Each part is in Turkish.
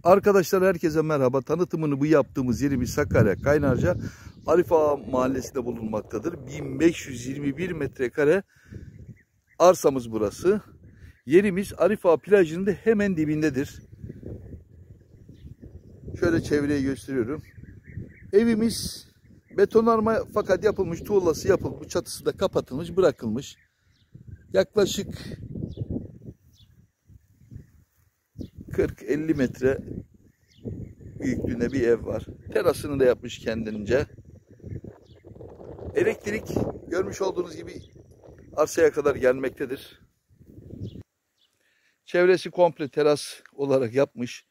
Arkadaşlar herkese merhaba. Tanıtımını bu yaptığımız yerimiz Sakarya Kaynarca Arif Ağa Mahallesi'nde bulunmaktadır. 1521 metrekare arsamız burası. Yerimiz Arif Ağa plajının da hemen dibindedir. Şöyle çevreyi gösteriyorum. Evimiz betonarme fakat yapılmış, tuğlası yapılmış, çatısı da kapatılmış, bırakılmış. Yaklaşık 40-50 metre büyüklüğünde bir ev var. Terasını da yapmış kendince. Elektrik görmüş olduğunuz gibi arsaya kadar gelmektedir. Çevresi komple teras olarak yapmış.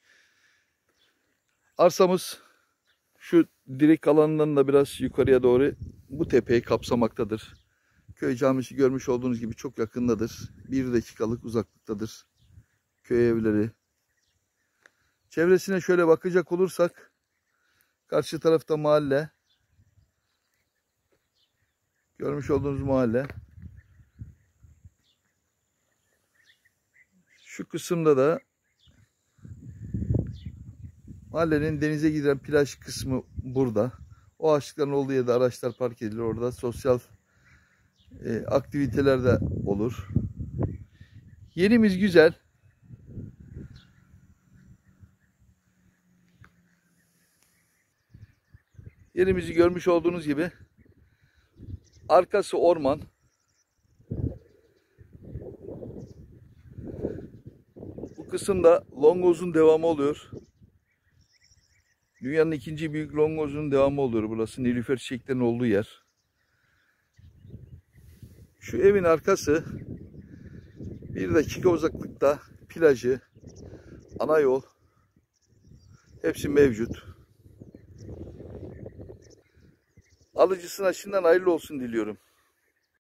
Arsamız şu direk alanından da biraz yukarıya doğru bu tepeyi kapsamaktadır. Köy camisi görmüş olduğunuz gibi çok yakındadır. 1 dakikalık uzaklıktadır köy evleri. Çevresine şöyle bakacak olursak karşı tarafta mahalle. Görmüş olduğunuz mahalle. Şu kısımda da mahallenin denize giden plaj kısmı burada. O ağaçlıkların olduğu yerde araçlar park edilir. Orada sosyal aktiviteler de olur. Yerimiz güzel. Yerimizi görmüş olduğunuz gibi arkası orman. Bu kısımda longozun devamı oluyor. Dünyanın ikinci büyük longozun devamı oluyor burası. Nilüfer çiçeklerinin olduğu yer. Şu evin arkası 1 dakika uzaklıkta plajı, ana yol hepsi mevcut. Alıcısına şimdiden hayırlı olsun diliyorum.